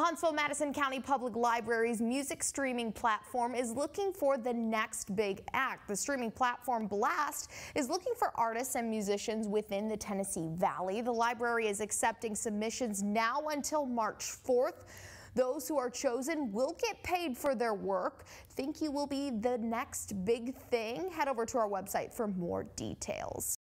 Huntsville Madison County Public Library's music streaming platform is looking for the next big act. The streaming platform Blast is looking for artists and musicians within the Tennessee Valley. The library is accepting submissions now until March 4th. Those who are chosen will get paid for their work. Think you will be the next big thing? Head over to our website for more details.